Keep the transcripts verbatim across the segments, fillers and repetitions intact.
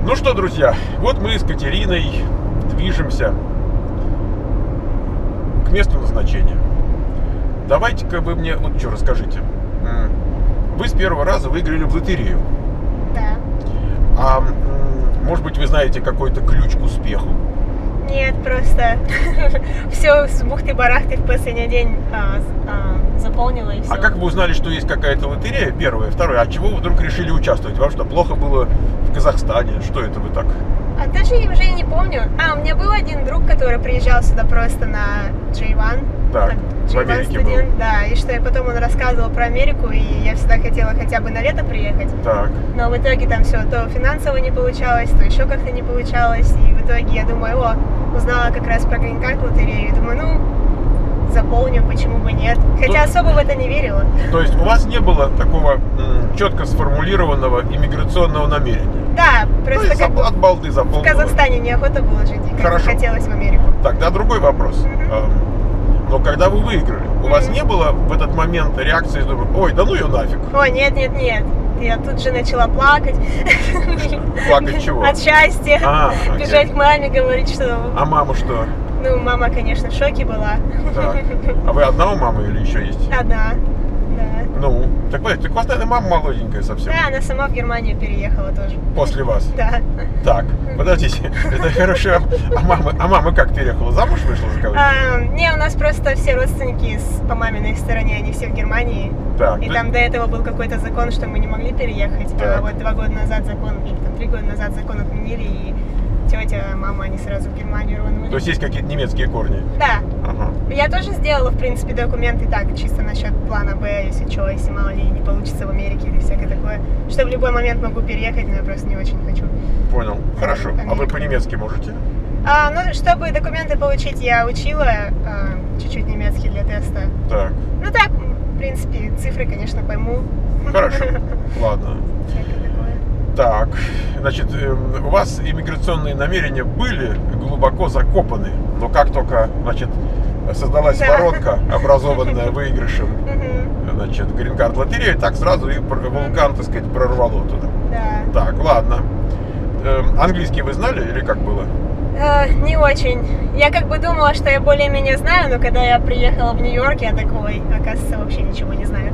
Ну что, друзья, вот мы с Катериной движемся к месту назначения. Давайте-ка вы мне вот что расскажите. Вы с первого раза выиграли в лотерею. Да. А может быть, вы знаете какой-то ключ к успеху? Нет, просто все с бухты-барахты в последний день а, а, заполнила и все. А как вы узнали, что есть какая-то лотерея, первая, вторая? А чего вы вдруг решили участвовать? Вам что, плохо было в Казахстане? Что это вы так? А даже я уже не помню. А, у меня был один друг, который приезжал сюда просто на джей один. Так, в в Америке студент, был. да, и что я потом он рассказывал про Америку, и я всегда хотела хотя бы на лето приехать. Так. Но в итоге там все то финансово не получалось, то еще как-то не получалось. И в итоге я думаю, о, узнала как раз про Green Card лотерею. И думаю, ну, заполню, почему бы нет. Хотя То- особо в это не верила. То есть у вас не было такого м, четко сформулированного иммиграционного намерения? Да, То просто есть как бы от балды в заполнила. Казахстане неохота было жить, и как Хорошо. хотелось в Америку. Тогда другой вопрос. Эм, Но когда вы выиграли, у вас не было в этот момент реакции, ой, да ну ее нафиг? О, нет, нет, нет. Я тут же начала плакать. Плакать чего? От счастья. А, окей. Бежать к маме, говорить, что... А мама что? Ну, мама, конечно, в шоке была. Так. А вы одна у мамы или еще есть? Одна, да. Ну, так, так у вас, наверное, мама молоденькая совсем. Да, она сама в Германию переехала тоже. После вас? Да. Так, подождите, это хорошо. А мама, а мама как переехала? Замуж вышла за кого-то? А, не, у нас просто все родственники с, по маминой стороне, они все в Германии. Так, И то- там до этого был какой-то закон, что мы не могли переехать. Так. А вот два года назад закон, или там три года назад закон отменили, и тетя, мама, они сразу в Германию рванули. То есть есть какие-то немецкие корни? Да. Ага. Я тоже сделала, в принципе, документы так, чисто насчет плана Б, если что, если мало ли не получится в Америке или всякое такое. Что в любой момент могу переехать, но я просто не очень хочу. Понял. Хорошо. А вы Америка. по-немецки можете? А, ну, чтобы документы получить, я учила а, чуть-чуть немецкий для теста. Так. Ну так, в принципе, цифры, конечно, пойму. Хорошо. Ладно. Всякое такое. Так, значит, эм, у вас иммиграционные намерения были глубоко закопаны, но как только, значит, создалась Да. воронка, образованная выигрышем, Мгм. значит, Green Card лотереи, так сразу и пр- вулкан, так сказать, прорвало туда. Да. Так, ладно. Эм, Английский вы знали или как было? Э, не очень. Я как бы думала, что я более-менее знаю, но когда я приехала в Нью-Йорк, я такой, оказывается, вообще ничего не знаю.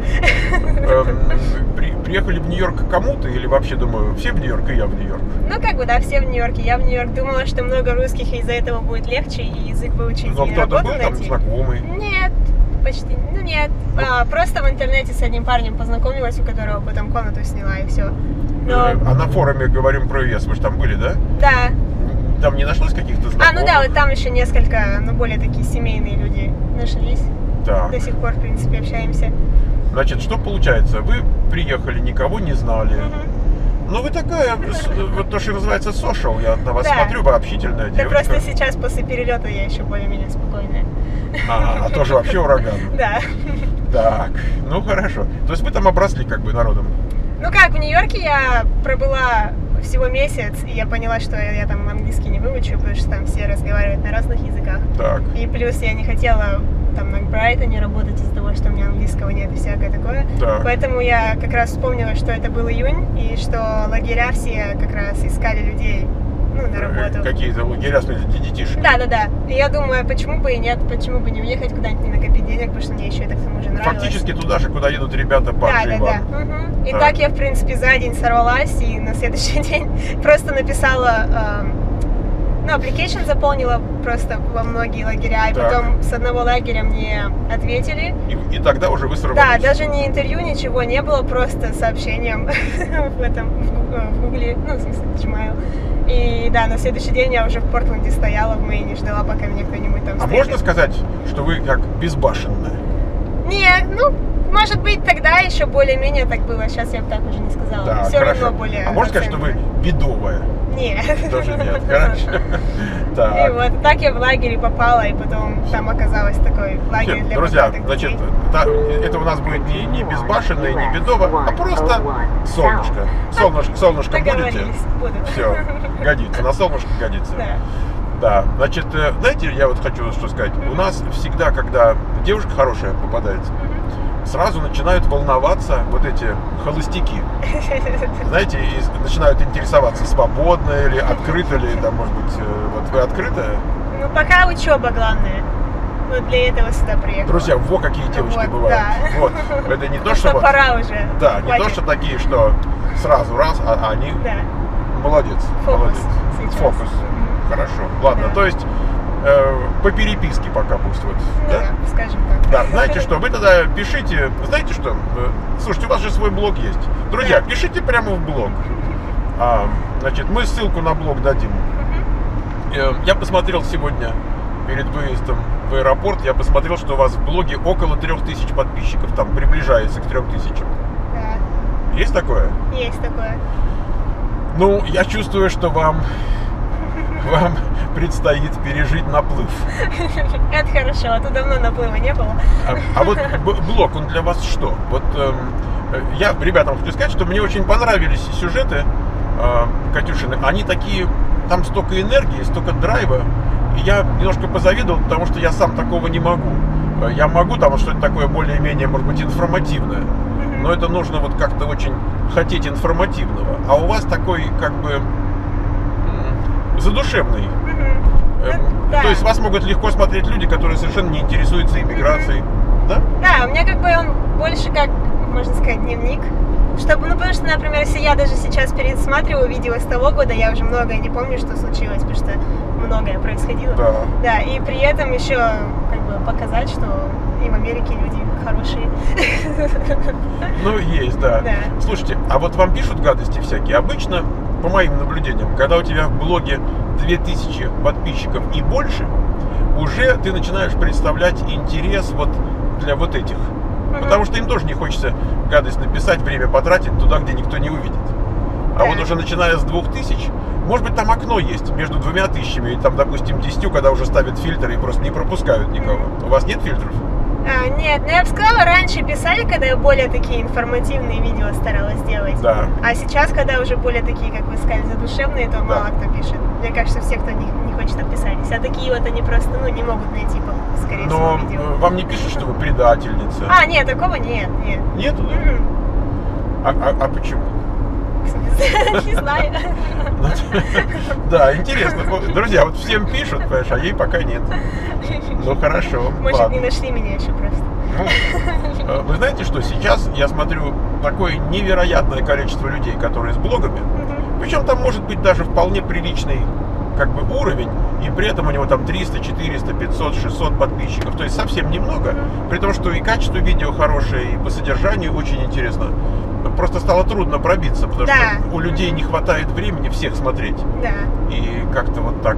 Эм, при- приехали в Нью-Йорк к кому-то или вообще, думаю, все в Нью-Йорк и я в Нью-Йорк? Ну, как бы, да, все в Нью-Йорке. Я в Нью-Йорк думала, что много русских, и из-за этого будет легче и язык выучить, Но и кто-то работу был там найти. знакомый? Нет, почти, ну нет. А, просто в интернете с одним парнем познакомилась, у которого потом комнату сняла, и все. Но, Э, А на форуме говорим про ЕС, вы же там были, да? да. Там не нашлось каких-то А, знакомых? ну да, вот там еще несколько, ну, более такие семейные люди нашлись. Так. До сих пор, в принципе, общаемся. Значит, что получается? Вы приехали, никого не знали. Мгм. Ну, вы такая, с- вот то, что называется social, я на вас Да. смотрю, вы общительная Да девочка. просто сейчас, после перелета, я еще более-менее спокойная. А, а тоже вообще ураган. Да. Так, ну хорошо. То есть вы там обросли как бы народом. Ну как, в Нью-Йорке я пробыла всего месяц, и я поняла, что я, я там английский не выучу, потому что там все разговаривают на разных языках. Так, И плюс я не хотела там на Брайтоне работать из-за того, что у меня английского нет и всякое такое. так. Поэтому я как раз вспомнила, что это был июнь, и что лагеря все как раз искали людей, ну, на Э, работу. Какие-то лагеря, в смысле, для детишек. Да-да-да. И я думаю, почему бы и нет, почему бы не уехать куда-нибудь, не накопить денег, потому что мне еще это к тому же нравилось. Фактически туда же, куда едут ребята по Да, джей да, да. один. Мгм. И Так. так я, в принципе, за день сорвалась, и на следующий день просто написала, эм, ну, application заполнила просто во многие лагеря, и Так. потом с одного лагеря мне ответили. И, и тогда уже вы Да, сорвались. даже не интервью, ничего не было, просто сообщением в этом, в Гу- в гугле, ну, в смысле, Gmail. И да, на следующий день я уже в Портленде стояла в Мэйне, ждала, пока меня кто-нибудь там А встретит. можно сказать, что вы как безбашенная? Не, ну, может быть, тогда еще более-менее так было. Сейчас я бы так уже не сказала. Так, Все хорошо. равно более. А можно сказать, что вы оцениваю. бедовая? Нет. Тоже нет, хорошо. И Так. вот так я в лагере попала, и потом там оказалась такой лагерь Всё, для друзья, богатых значит, детей. та- это у нас будет не, не безбашенная, не бедово, а просто солнышко. Солнышко, солнышко будете? Договорились, буду. Все, годится, на солнышко годится. Да. Да, значит, э, знаете, я вот хочу что сказать. У нас всегда, когда девушка хорошая попадается, сразу начинают волноваться вот эти холостяки. Знаете, и начинают интересоваться, свободно или открыто ли, там, может быть, вот вы открытая? Ну, пока учеба главное. Вот для этого сюда приехала. Друзья, во какие девочки вот, бывают. Да. Вот. Это не то, что... что пора уже. Да, не хватит. то, что такие, что сразу раз, а они... Да. Молодец. Фокус молодец. сейчас. Фокус. Mm-hmm. Хорошо. Ладно, Да. то есть э, по переписке пока пусть вот. Ну, да? да, скажем так. Да, знаете что, вы тогда пишите, знаете что, э, слушайте, у вас же свой блог есть. Друзья, Да. пишите прямо в блог. А, значит, мы ссылку на блог дадим. Э, я посмотрел сегодня, перед выездом в аэропорт, я посмотрел, что у вас в блоге около трех тысяч подписчиков, там приближается к трем тысячам. Да, Есть такое? есть такое. Ну, я чувствую, что вам, вам предстоит пережить наплыв. Это хорошо, а то давно наплыва не было. А, а вот б- блог, он для вас что? Вот эм, я ребятам хочу сказать, что мне очень понравились сюжеты э, Катюшины. Они такие, там столько энергии, столько драйва. И я немножко позавидовал, потому что я сам такого не могу. Э, Я могу там что-то такое более-менее, может быть, информативное. Но это нужно вот как-то очень хотеть информативного. А у вас такой, как бы, м, задушевный. Эм, Ну, да. То есть вас могут легко смотреть люди, которые совершенно не интересуются иммиграцией. Да? Да, у меня как бы он больше как, можно сказать, дневник. Чтобы, ну, потому что, например, если я даже сейчас пересматриваю видео с того года, я уже многое не помню, что случилось, потому что многое происходило. Да. Да, и при этом еще как бы показать, что и в Америке люди хорошие. Ну, есть, да. Да. Слушайте, а вот вам пишут гадости всякие? Обычно, по моим наблюдениям, когда у тебя в блоге две тысячи подписчиков и больше, уже ты начинаешь представлять интерес вот для вот этих. Потому что им тоже не хочется гадость написать, время потратить туда, где никто не увидит. А Да. вот уже начиная с двух тысяч, может быть, там окно есть между двумя тысячами и там, допустим, десятью, когда уже ставят фильтры и просто не пропускают никого. У вас нет фильтров? А, нет, ну я бы сказала, раньше писали, когда я более такие информативные видео старалась делать. Да. А сейчас, когда уже более такие, как вы сказали, задушевные, то мало кто пишет. Мне кажется, все, кто не, не хочет отписались. А такие вот они просто, ну, не могут найти, по- скорее Но всего, видео. э, вам не пишут, что вы предательница? А, нет, такого нет, нет. Нету, да? М-м. А, а- а почему? Не знаю. Да, интересно. Друзья, вот всем пишут, понимаешь, а ей пока нет. Ну хорошо. Может, ладно. не нашли меня еще просто. Ну, э, вы знаете что, сейчас я смотрю такое невероятное количество людей, которые с блогами. Причем там может быть даже вполне приличный как бы уровень, и при этом у него там триста, четыреста, пятьсот, шестьсот подписчиков. То есть совсем немного, при том, что и качество видео хорошее, и по содержанию очень интересно. Просто стало трудно пробиться, потому Да. что у людей не хватает времени всех смотреть. Да. И как-то вот так.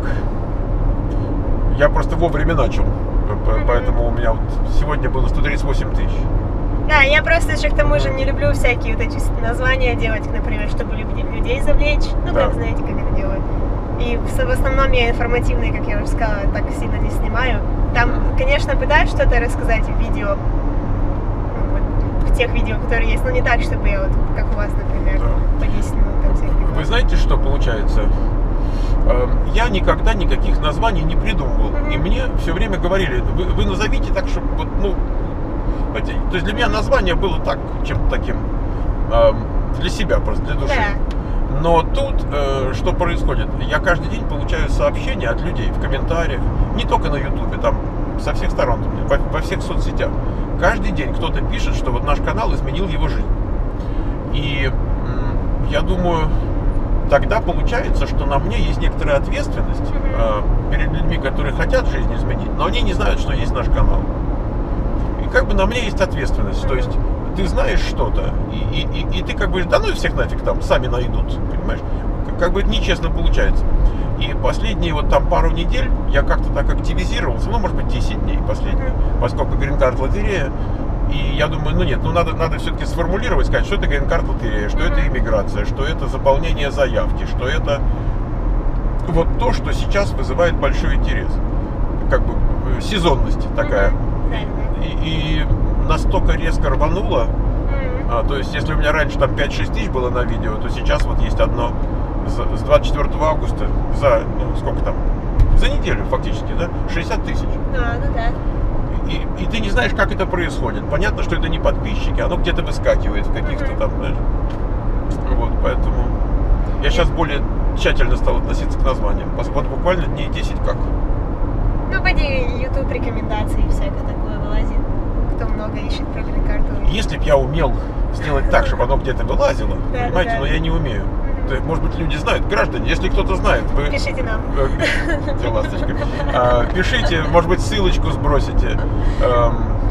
Я просто вовремя начал. П- Поэтому у меня вот сегодня было сто тридцать восемь тысяч. Да, я просто еще к тому же не люблю всякие вот эти названия делать, например, чтобы люб- людей завлечь. Ну, Да. как знаете, как это делают. И в в основном я информативные, как я уже сказала, так сильно не снимаю. Там, конечно, пытаюсь что-то рассказать в видео, ну, вот, в тех видео, которые есть, но не так, чтобы я вот, как у вас, например, Да. по десять минут там всяких. Вы знаете, что получается? Э, Я никогда никаких названий не придумывал. Мгм. И мне все время говорили, вы, вы назовите так, чтобы вот, ну, знаете, то есть для меня название было так, чем-то таким эм, для себя, просто для души. Да. Но тут э, что происходит? Я каждый день получаю сообщения от людей в комментариях, не только на ютубе, там со всех сторон, во, во всех соцсетях. Каждый день кто-то пишет, что вот наш канал изменил его жизнь. И м, я думаю, тогда получается, что на мне есть некоторая ответственность э, перед людьми, которые хотят жизнь изменить, но они не знают, что есть наш канал. И как бы на мне есть ответственность. То есть ты знаешь что-то, и, и, и, и ты как бы, да ну и всех нафиг там, сами найдут, понимаешь? Как, как бы это нечестно получается. И последние вот там пару недель я как-то так активизировался, ну, может быть, десять дней последние, поскольку грин-карт лотерея. И я думаю, ну нет, ну надо, надо все-таки сформулировать, сказать, что это грин-карт лотерея, что это иммиграция, что это заполнение заявки, что это вот то, что сейчас вызывает большой интерес. Как бы э, сезонность такая. Да, И, и настолько резко рвануло. Мгм. А, то есть, если у меня раньше там пять-шесть тысяч было на видео, то сейчас вот есть одно с, с двадцать четвёртого августа за, ну, сколько там, за неделю фактически, да, шестьдесят тысяч. А, ну да. и, и ты не знаешь, как это происходит. Понятно, что это не подписчики, оно где-то выскакивает в каких-то Мгм. там, знаешь. Вот, поэтому я сейчас более тщательно стал относиться к названиям. Вот вот буквально дней десять как. Ну, поди, YouTube рекомендации и всякое такое вылазит. Кто много ищет про грин-карту. Если б я умел сделать так, чтобы оно где-то вылазило, Да, понимаете, да. но я не умею. Мгм. То- Может быть, люди знают, граждане, если кто-то знает, вы Пишите нам. э, те ласточки. А, пишите, может быть, ссылочку сбросите. Эм,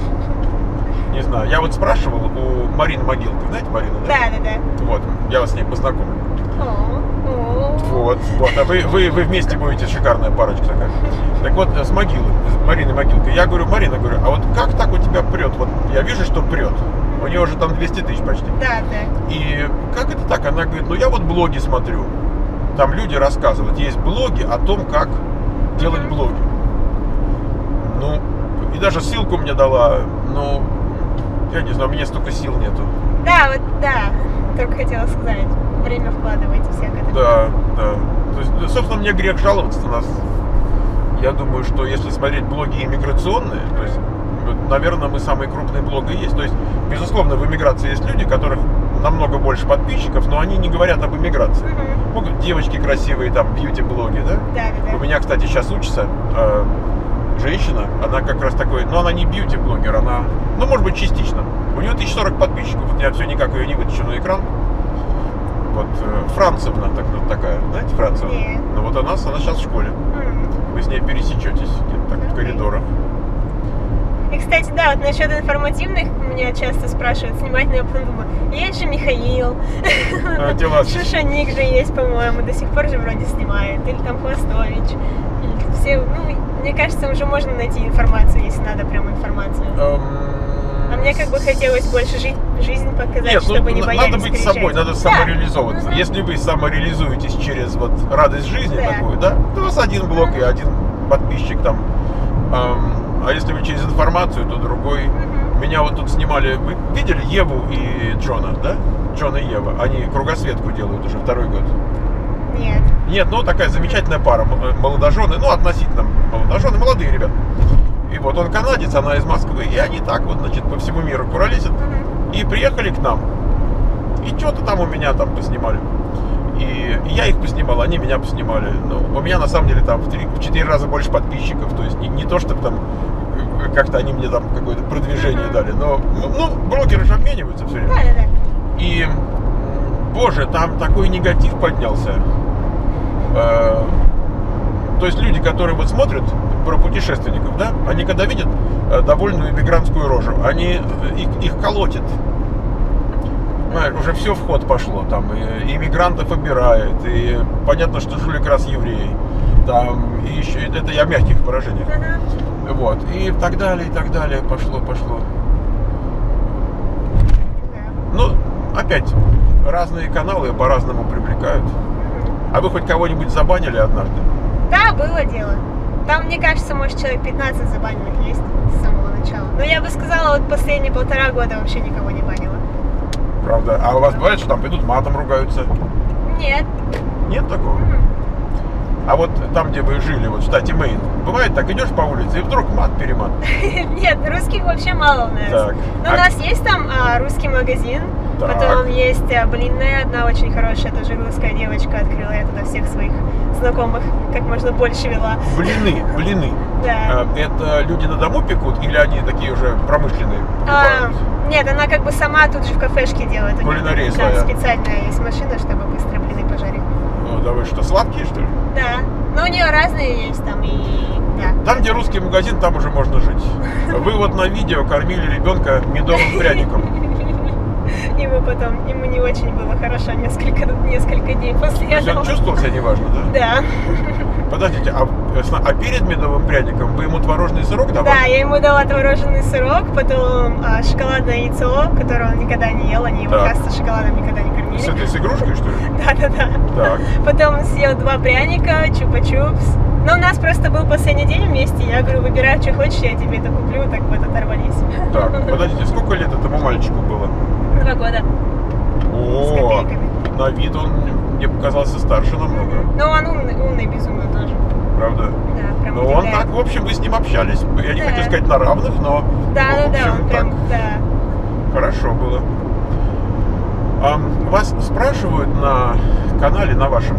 Не знаю, я вот спрашивал у Марины Могилки, знаете Марину, да? Да, да, да. Вот, я вас с ней познакомлю. О, о. Вот, вот, а вы, вы, вы вместе будете, шикарная парочка такая. Так вот, с Могилы, с Мариной Могилкой. Я говорю, Марина, говорю, а вот как так у тебя прет? Вот я вижу, что прет. У нее уже там двести тысяч почти. Да, да. И как это так? Она говорит, ну я вот блоги смотрю. Там люди рассказывают. Есть блоги о том, как делать Мгм. блоги. Ну, и даже ссылку мне дала. Ну, я не знаю, у меня столько сил нету. Да, вот, да. Только хотела сказать. Время вкладывайте всякое такое. Да, да. То есть, ну, собственно, мне грех жаловаться на нас. Я думаю, что если смотреть блоги иммиграционные, то есть, вот, наверное, мы самые крупные блоги есть. То есть, безусловно, в эмиграции есть люди, которых намного больше подписчиков, но они не говорят об эмиграции. Мгм. Могут девочки красивые, там, бьюти-блоги, да? Да, да, да. У меня, кстати, сейчас учится э, женщина, она как раз такой, ну, она не бьюти-блогер, она, ну, может быть, частично. У нее тысяча сорок подписчиков, вот я все никак ее не вытащу на экран. Вот, э, Францевна так, такая, знаете, Францевна? Нет. Ну, вот она, она сейчас в школе. М. Вы с ней пересечетесь где-то так в Окей. коридорах. И, кстати, да, вот насчет информативных меня часто спрашивают, снимать, но я потом думаю, есть же Михаил, А, дела. Шушаник же есть, по-моему, до сих пор же вроде снимает, или там Хвостович, или все, ну, мне кажется, уже можно найти информацию, если надо прям информацию. Эм, А мне как бы хотелось больше жить, жизнь показать, Нет, ну, чтобы не на- боялись надо быть приезжать. собой, надо Да. самореализовываться. Мгм. Если вы самореализуетесь через вот радость жизни Да. такую, да, то у вас один блог и один подписчик там. Эм, а если вы через информацию, то другой. Мгм. Меня вот тут снимали, вы видели Еву и Джона, да? Джон и Ева. Они кругосветку делают уже второй год. Нет. Нет, ну такая замечательная пара, м- молодожены, ну относительно молодожены, молодые ребята. И вот он канадец, она из Москвы, и они так вот, значит, по всему миру куролесят. Мгм. И приехали к нам. И что-то там у меня там поснимали. И я их поснимал, они меня поснимали. Ну, у меня на самом деле там в три- в четыре раза больше подписчиков. То есть не, не то, чтобы там э, как-то они мне там какое-то продвижение Мгм. дали. Но, ну, ну, блогеры же обмениваются все время. Да, да, да. И, м, боже, там такой негатив поднялся. Э, То есть люди, которые вот смотрят про путешественников, да, они когда видят э, довольную иммигрантскую рожу, они э, их, их колотят. Понимаешь, уже все в ход пошло, там и, и иммигрантов обирает, и понятно, что жулик раз еврей, там, и еще, это я в мягких выражениях, Ага. вот, и так далее, и так далее, пошло, пошло. Да. Ну, опять, разные каналы по-разному привлекают. Мгм. А вы хоть кого-нибудь забанили однажды? Да, было дело. Там, мне кажется, может, человек пятнадцать забаненных есть с самого начала. Но я бы сказала, вот последние полтора года вообще никого не банила. Правда? А у вас бывает, что там придут матом ругаются? Нет. Нет такого? М. А вот там, где вы жили, вот в штате Мэйн, бывает так, идешь по улице и вдруг мат-перемат. Нет, русских вообще мало у нас. Так. Но А- у нас есть там а, русский магазин, Так. потом есть а, блинная, одна очень хорошая, тоже русская девочка открыла, я туда всех своих знакомых как можно больше вела. Блины, блины. Да. А, Это люди на дому пекут или они такие уже промышленные А, покупают? нет, она как бы сама тут же в кафешке делает. У нее Кулинария там своя. специальная есть машина, чтобы быстро блины пожарить. Ну, да вы что, сладкие, что ли? Да. Но у нее разные есть там и... Да. Там, где русский магазин, там уже можно жить. Вы вот на видео кормили ребенка медовым пряником. И мы потом, ему не очень было хорошо несколько, несколько дней после То есть этого. он чувствовал себя неважно, да? Да. Подождите, а, а перед медовым пряником вы ему творожный сырок давали? Да, я ему дала творожный сырок, потом а, шоколадное яйцо, которое он никогда не ел, они его, Так. кажется, шоколадом никогда не С кормили. этой с игрушкой, что ли? Да-да-да. Так. Потом он съел два пряника, чупа-чупс. Но у нас просто был последний день вместе, я говорю, выбирай, что хочешь, я тебе это куплю, так вот оторвались. Так, подождите, сколько лет этому мальчику было? Два года. С О, копейками. на вид он мне показался старше намного. Но он умный, умный безумно тоже. правда? Да, прям Ну, он удивляет. так, в общем, вы с ним общались. Я не Да. хочу сказать на равных, но... Да, ну, да, в да, общем, он так прям, да. хорошо было. А, вас спрашивают на канале, на вашем,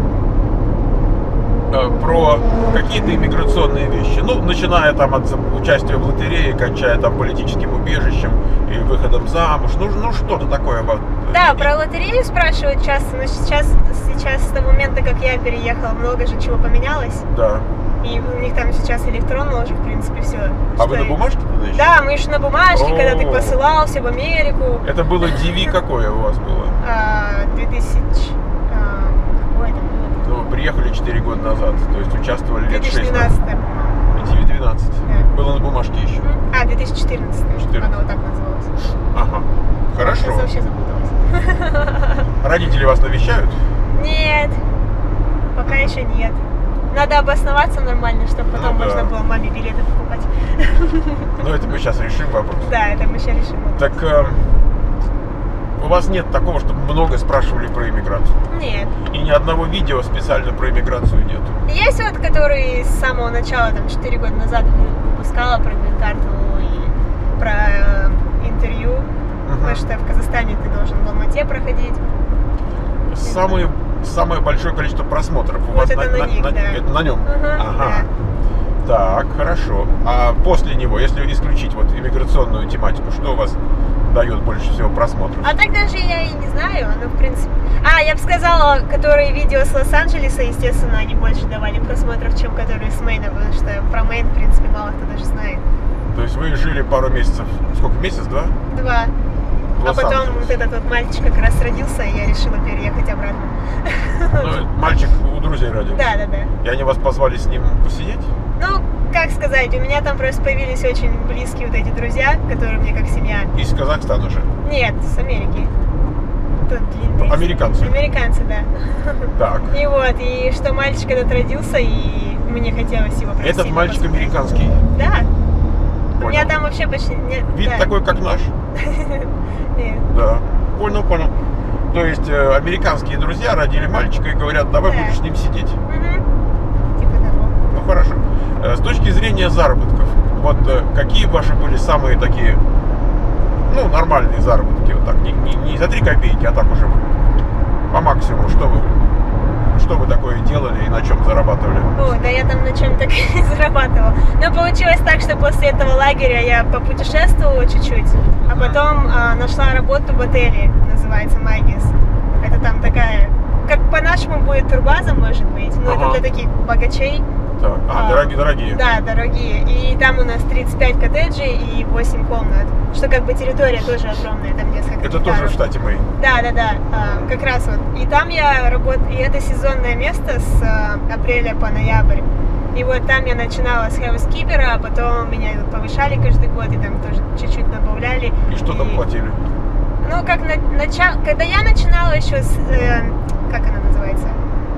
э, про какие-то иммиграционные вещи. Ну, начиная там от участия в лотерее, кончая там политическим убежищем и выходом замуж. Ну, ну что-то такое вот. Да, И- про лотерею спрашивают часто, но сейчас, сейчас с того момента, как я переехала, много же чего поменялось. Да. И у них там сейчас электронно уже, в принципе, все. А вы на бумажке тогда еще? Да, мы еще на бумажке, когда ты О. посылал все в Америку. Это было ди ви какое у вас было? А, две тысячи... а, какое это было? Ну, вы приехали четыре года назад, то есть участвовали лет шесть две тысячи назад. двенадцатый. ди ви двенадцать. Да. Было на бумажке еще. А, две тысячи четырнадцатый. четырнадцатый. Оно вот так называлось. Ага. Хорошо. Сейчас вообще запуталась. Родители вас навещают? Нет, пока еще нет. Надо обосноваться нормально, чтобы потом Ну да. можно было маме билеты покупать. Ну, это мы сейчас решим вопрос. Да, это мы еще решим. Так, э, у вас нет такого, чтобы много спрашивали про иммиграцию? Нет. И ни одного видео специально про иммиграцию нету? Есть вот, который с самого начала, там, четыре года назад выпускала про грин-карту и про э, интервью. Мгм. Потому что в Казахстане ты должен в Алмате проходить. Самые, самое большое количество просмотров у Вот вас это на них, да. это на нем? Ага, Ага. Так, хорошо. А после него, если исключить вот иммиграционную тематику, что у вас дает больше всего просмотров? А так даже я и не знаю, ну, в принципе... А, я бы сказала, которые видео с Лос-Анджелеса, естественно, они больше давали просмотров, чем которые с Мэйна, потому что про Мэйн, в принципе, мало кто даже знает. То есть вы жили пару месяцев, сколько, месяц, два? Два. В А потом Лос-Анджелесе. вот этот вот мальчик как раз родился, и я решила переехать обратно. Ну, мальчик у друзей родился. Да, да, да. И они вас позвали с ним посидеть? Ну, как сказать, у меня там просто появились очень близкие вот эти друзья, которые мне как семья. Из Казахстана же. Нет, с Америки. Тут длинный. Американцы. Американцы, да. Так. И вот, и что мальчик этот родился, и мне хотелось его прям Этот сильно мальчик посмотреть. американский. Да. У Понял. меня там вообще почти нет. Вид да. такой, как наш. Нет. Да. Понял, понял. То есть э, американские друзья родили мальчика и говорят, давай Да. будешь с ним сидеть. Мгм. Типа того. Ну хорошо. Э, С точки зрения заработков, вот э, какие ваши были самые такие, ну, нормальные заработки, вот так, не, не, не за три копейки, а так уже по максимуму, что вы, что вы такое делали и на чем зарабатывали? О, да я там на чем так и зарабатывала. Но получилось так, что после этого лагеря я попутешествовала чуть-чуть, а потом а, нашла работу в отеле, называется Майгис. Это там такая, как по-нашему будет турбаза, может быть, но Ага. это для таких богачей. Так. А, А, дорогие, дорогие. Да, дорогие. И там у нас тридцать пять коттеджей и восемь комнат. Что как бы территория тоже огромная, там несколько Это тоже гектаров. в штате Мэйн. Да, да, да, а, как раз вот. И там я работаю, и это сезонное место с а, апреля по ноябрь. И вот там я начинала с хаускипера, а потом меня повышали каждый год, и там тоже чуть-чуть добавляли. И что там платили? Ну, как на, начал, когда я начинала еще с, э, как она называется?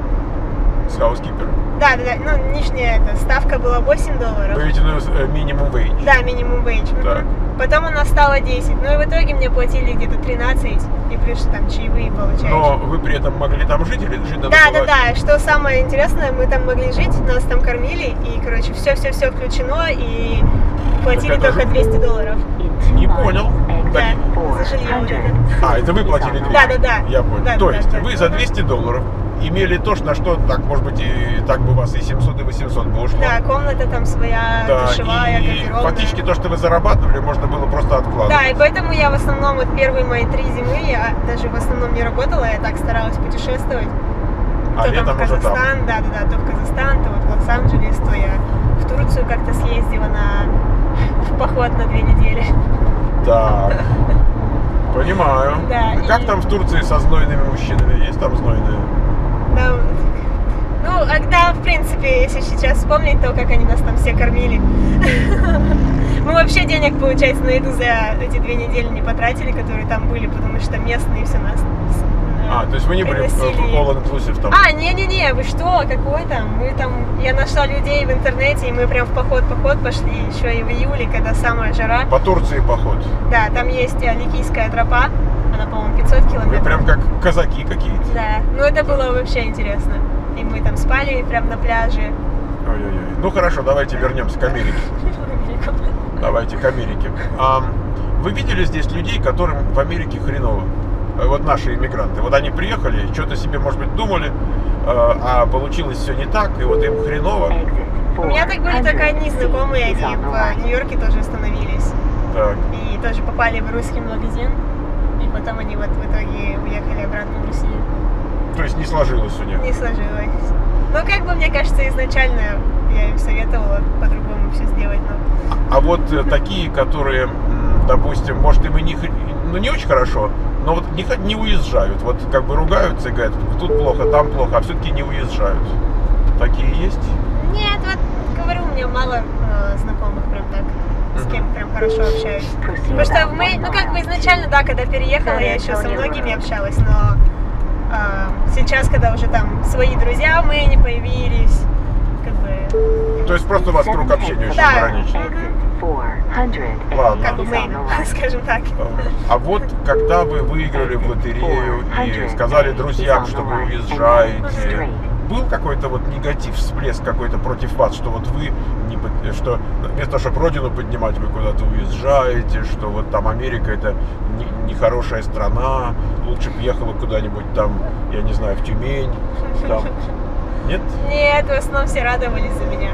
С хаускипером. Да, да, да, ну, нижняя эта ставка была восемь долларов. Вы видите, ну, минимум вейдж. Да, минимум вейдж. мгм. Так. Потом она стала десять. Ну и в итоге мне платили где-то тринадцать, и плюс там чаевые получаешь. Но вы при этом могли там жить или жить надо Да, было? да, да. Что самое интересное, мы там могли жить, нас там кормили, и, короче, все-все-все включено, и платили Так это только же- двести долларов. Не понял. Да, Так, за жилье вот это. А, это вы платили двести? Да, да, да. Я понял. Да, То да, есть да. вы за двести долларов имели то, на что, так, может быть, и так бы у вас и семьсот, и восемьсот бы ушло. Да, комната там своя, Да, душевая, и гардеробная. фактически то, что вы зарабатывали, можно было просто откладывать. Да, и поэтому я в основном вот первые мои три зимы, я даже в основном не работала, я так старалась путешествовать. А То там летом в уже там. Казахстан, да, да, да, то в Казахстан, то вот в Лос-Анджелес, то я в Турцию как-то съездила на в поход на две недели. Так. Понимаю. Да, А как и- там в Турции со знойными мужчинами? Есть там знойные? Да, ну, а да, в принципе, если сейчас вспомнить то, как они нас там все кормили. Мы вообще денег, получается, на еду за эти две недели не потратили, которые там были, потому что местные все нас э, А, то есть вы не были в, в приносили. All Inclusive там? А, не-не-не, вы что, какой там? Мы там, я нашла людей в интернете, и мы прям в поход-поход пошли, еще и в июле, когда самая жара. По Турции поход. Да, там есть э, Ликийская тропа, она, по-моему, пятьсот Вы километров. прям как казаки какие-то. Да, ну это было вообще интересно. И мы там спали прям на пляже. Ой-ой-ой. Ну хорошо, давайте вернемся к Америке. Давайте к Америке. А, вы видели здесь людей, которым в Америке хреново? Вот наши иммигранты. Вот они приехали, что-то себе, может быть, думали, а получилось все не так, и вот им хреново. У меня так были только одни знакомые, они в Нью-Йорке тоже остановились. Так. И тоже попали в русский магазин. И потом они вот в итоге уехали обратно в Россию. То есть не сложилось у них? Не сложилось. Но как бы, мне кажется, изначально я им советовала по-другому все сделать. Но... А, а вот э, такие, которые, допустим, может им и не, ну, не очень хорошо, но вот не, не уезжают. Вот как бы ругаются и говорят, тут плохо, там плохо, а все-таки не уезжают. Такие есть? Нет, вот говорю, у меня мало э, знакомых прям так, с кем прям хорошо общаюсь. Потому что в Мэй, ну как бы изначально, да, когда переехала, я еще со многими общалась, но э, сейчас, когда уже там свои друзья в Мэйне появились, как бы... То есть просто у вас круг общения очень да. ограничен? Ладно. Как бы Мэйн, скажем так. А вот когда вы выиграли в лотерею и сказали друзьям, что вы уезжаете, был какой-то вот негатив, всплеск какой-то против вас, что вот вы, не, что вместо того, чтобы родину поднимать, вы куда-то уезжаете, что вот там Америка это нехорошая не страна, лучше бы ехала куда-нибудь там, я не знаю, в Тюмень, там, нет? Нет, в основном все радовались за меня.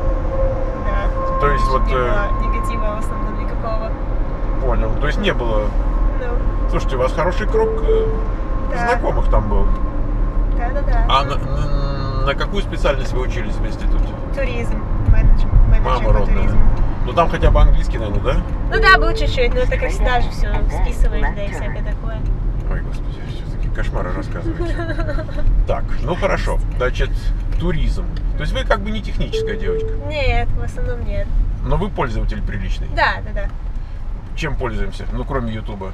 Да. То есть вот... Не было негатива в основном никакого. Понял, то есть не было... No. Слушайте, у вас хороший круг да. знакомых там был. Да-да-да. А на, на, на какую специальность вы учились в институте? Туризм, менеджмент, менеджер по туризму. Ну там хотя бы английский, наверное, да? Ну да, был чуть-чуть, но это как всегда же все списываешь, да и всякое такое. Ой, господи, все такие кошмары рассказываете. Так, ну хорошо, значит, туризм. То есть вы как бы не техническая девочка? Нет, в основном нет. Но вы пользователь приличный? Да, да, да. Чем пользуемся? Ну, кроме Ютуба.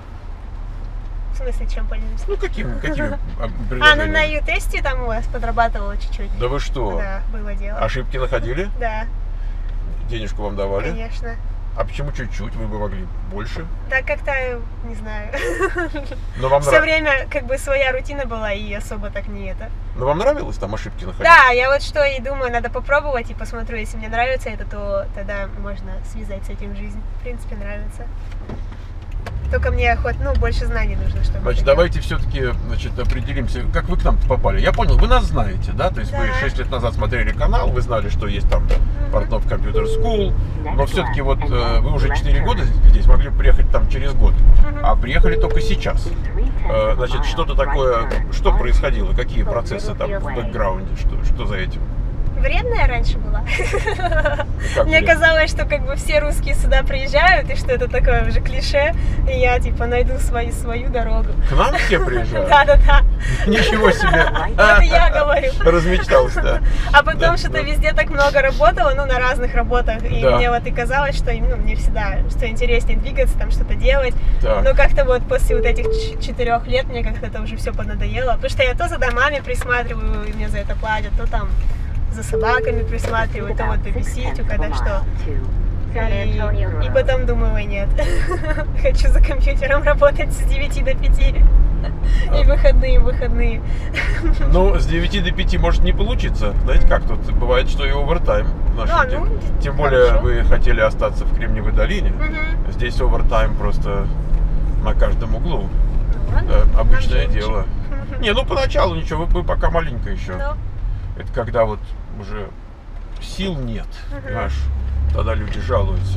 В смысле, чем пользуемся? Ну, каким, какими А, ну на Ю-тесте там у вас подрабатывала чуть-чуть. Да вы что? Да, было дело. Ошибки находили? Да. Денежку вам давали? Конечно. А почему чуть-чуть? Вы бы могли больше? Да, как-то, не знаю. Но вам Все нрав... время как бы своя рутина была, и особо так не это. Но вам нравилось там ошибки находить? Да, я вот что и думаю, надо попробовать и посмотрю, если мне нравится это, то тогда можно связать с этим жизнь. В принципе, нравится. Только мне хоть, ну, больше знаний нужно, чтобы... Значит, давайте все-таки, значит, определимся, как вы к нам попали. Я понял, вы нас знаете, да? То есть да. Вы шесть лет назад смотрели канал, вы знали, что есть там Портнов Computer School, но все-таки вот э, вы уже четыре года здесь, могли приехать там через год, а приехали только сейчас. Э, значит, что-то такое, что происходило, какие процессы там в бэкграунде, что, что за этим? Вредная раньше была. Мне казалось, что как бы все русские сюда приезжают, и что это такое уже клише, и я типа найду свою, свою дорогу. К нам все приезжают? Да-да-да. Ничего себе. Вот и я говорю. Размечталась, да. А потом что-то везде так много работала, ну на разных работах, и мне вот и казалось, что ну, мне всегда, что интереснее двигаться, там что-то делать. Но как-то вот после вот этих четырех лет мне как-то это уже все поднадоело, потому что я то за домами присматриваю, и мне за это платят, то там за собаками присматриваю, то вот бэбиситю, когда что. И, и потом думаю, ой, нет, хочу за компьютером работать с девяти до пяти. И выходные, выходные. Ну, с девяти до пяти может не получиться. Знаете как, тут бывает, что и овертайм. А, ну, Тем более хорошо. Вы хотели остаться в Кремниевой долине. Угу. Здесь овертайм просто на каждом углу. Ну, ладно, да, обычное дело. Лучше. Не, ну поначалу ничего, вы, вы пока маленькая еще. Ну. Это когда вот уже сил нет, Угу. понимаешь? Тогда люди жалуются.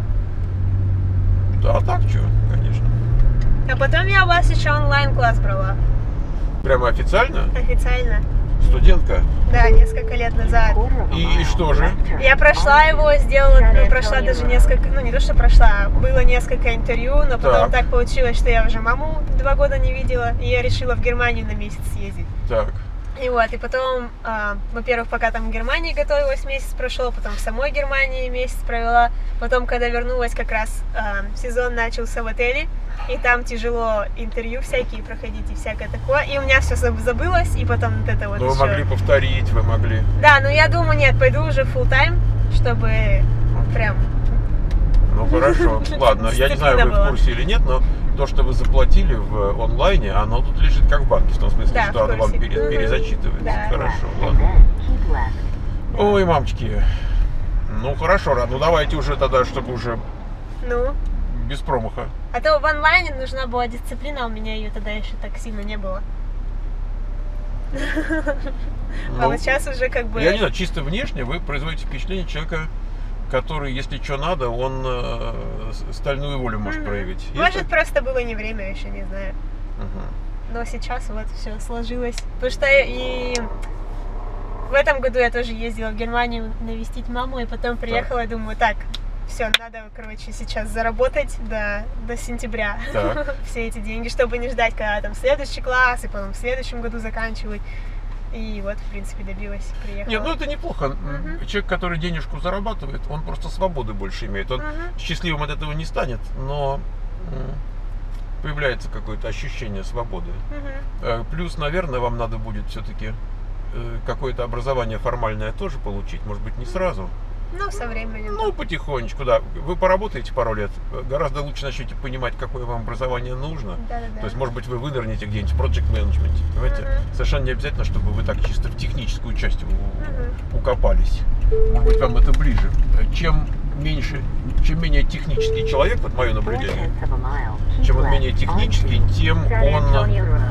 Да, а так что, конечно. А потом я у вас еще онлайн-класс брала. Прямо официально? Официально. Студентка? Да, несколько лет назад. И, и что же? Я прошла его, сделала, ну, прошла даже несколько, ну не то, что прошла, было несколько интервью, но потом так, так получилось, что я уже маму два года не видела, и я решила в Германию на месяц съездить. Так. И вот, и потом, э, во-первых, пока там в Германии готовилась, месяц прошел, потом в самой Германии месяц провела, потом, когда вернулась, как раз э, сезон начался в отеле, и там тяжело интервью всякие проходить и всякое такое, и у меня все забылось, и потом вот это вот Ну, вы еще... могли повторить, вы могли... Да, но я думаю, нет, пойду уже full time, чтобы прям... Ну, хорошо, ладно, я не знаю, вы в курсе или нет, но то, что вы заплатили в онлайне, оно тут лежит как в банке, в том смысле, да, что в оно вам пере, угу. перезачитывается. Да. Хорошо, ладно. Ой, мамочки. Ну хорошо, Рад, ну давайте уже тогда, чтобы уже Ну? без промаха. А то в онлайне нужна была дисциплина, а у меня ее тогда еще так сильно не было. А Ну, вот сейчас уже как бы... Я не знаю, чисто внешне вы производите впечатление человека, который, если что надо, он э, с- стальную волю может Мгм. проявить. Есть Может, так? просто было не время еще, не знаю. Мгм. Но сейчас вот все сложилось. Потому что и в этом году я тоже ездила в Германию навестить маму, и потом приехала и думаю, так, все, надо, короче, сейчас заработать до, до сентября Так. все эти деньги, чтобы не ждать, когда там следующий класс, и потом в следующем году заканчивать. И вот, в принципе, добилась, приехала. Не, ну это неплохо. Мгм. Человек, который денежку зарабатывает, он просто свободы больше имеет. Он Мгм. счастливым от этого не станет, но м, появляется какое-то ощущение свободы. Мгм. Э, Плюс, наверное, вам надо будет все-таки какое-то образование формальное тоже получить. Может быть, не сразу. Ну, со временем. Ну, потихонечку, да. Вы поработаете пару лет, гораздо лучше начнете понимать, какое вам образование нужно. Да-да-да. То есть, может быть, вы вынырнете где-нибудь в project management, понимаете? Мгм. Совершенно не обязательно, чтобы вы так чисто в техническую часть у- Мгм. укопались. Может быть, вам это ближе. Чем меньше, чем менее технический человек, вот мое наблюдение, чем он менее технический, тем он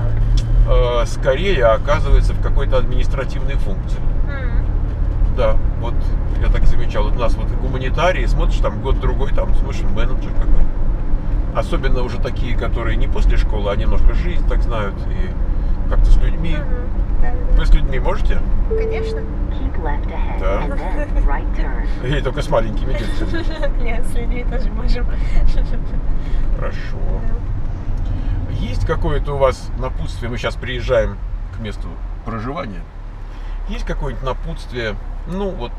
э, скорее оказывается в какой-то административной функции. М. Да, вот я так замечал. Вот у нас вот гуманитарии, смотришь, там год-другой, там, смотришь, менеджер какой. Особенно уже такие, которые не после школы, а немножко жизнь так знают и как-то с людьми. Мгм. Да-да-да. Вы с людьми можете? Конечно. Да. Или только с маленькими детьми? Нет, с людьми тоже можем. Хорошо. Есть какое-то у вас напутствие? Мы сейчас приезжаем к месту проживания. Есть какое-нибудь напутствие, ну вот,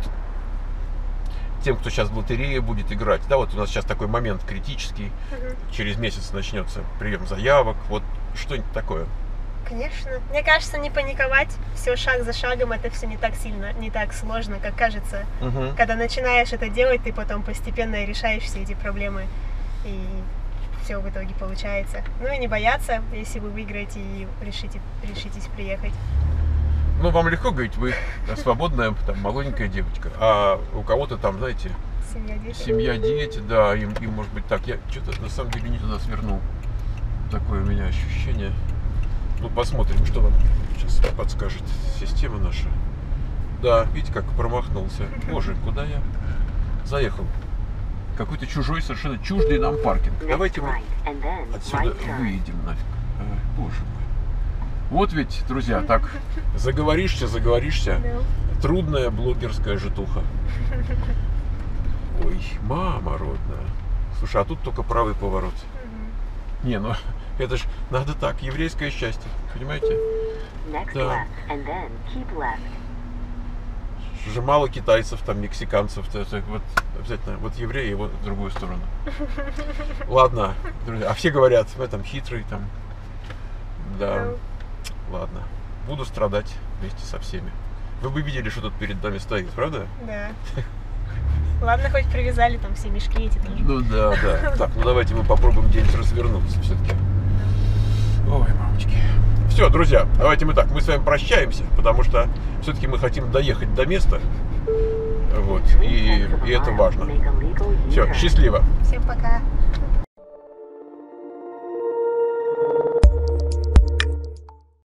тем, кто сейчас в лотерее будет играть? Да, вот у нас сейчас такой момент критический. Мгм. Через месяц начнется прием заявок. Вот что-нибудь такое. Конечно. Мне кажется, не паниковать. Все шаг за шагом, это все не так сильно, не так сложно, как кажется. Угу. Когда начинаешь это делать, ты потом постепенно решаешь все эти проблемы. И все в итоге получается. Ну и не бояться, если вы выиграете и решите, решитесь приехать. Ну, вам легко говорить, вы свободная, там, молоденькая девочка, а у кого-то там, знаете, Семья, дети. семья, дети, да, им, им может быть так. Я что-то на самом деле не туда свернул. Такое у меня ощущение. Ну, посмотрим, что нам сейчас подскажет система наша. Да, видите, как промахнулся. Боже, куда я заехал? Какой-то чужой, совершенно чуждый нам паркинг. Давайте мы отсюда выедем нафиг. Ай, боже мой. Вот ведь, друзья, так заговоришься, заговоришься. Да. Трудная блогерская житуха. Ой, мама родная. Слушай, а тут только правый поворот. Мгм. Не, ну это ж надо так, еврейское счастье, понимаете? Да. Же мало китайцев, там, мексиканцев, то есть вот обязательно, вот евреи, вот в другую сторону. Ладно, друзья, а все говорят, в этом хитрый, там, да, ладно, буду страдать вместе со всеми. Вы бы видели, что тут перед нами стоит, правда? Да. Ладно, хоть привязали там все мешки эти тоже. Ну да, да. Так, ну давайте мы попробуем где-нибудь развернуться все-таки. Ой, мамочки. Все, друзья, давайте мы так, мы с вами прощаемся, потому что все-таки мы хотим доехать до места. Вот, и, и это важно. Все, счастливо. Всем пока.